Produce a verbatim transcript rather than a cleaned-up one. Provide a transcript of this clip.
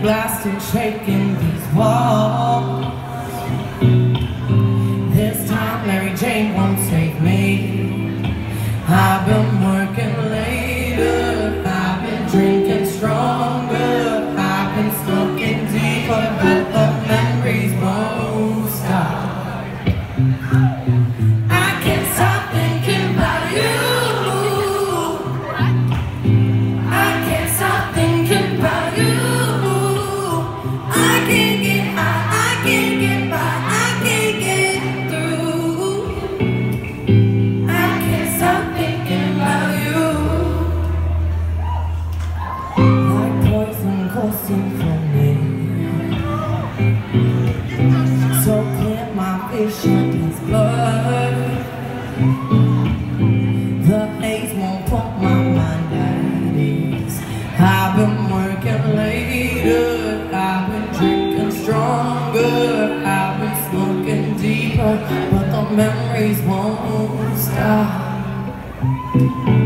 blasting, shaking these walls. This time Mary Jane won't save me. I've been working later, I've been drinking stronger, I've been smoking deeper, but the memories won't stop. I can't stop thinking about you. I can't stop thinking about you. I can't get high, I can't get by, I can't get through. I can't stop thinking about you. Like poison coursing from me, so clear my vision is blurred. The haze won't put my mind at ease. I've been working later, I've been drinking stronger, I've been smoking deeper, but the memories won't stop.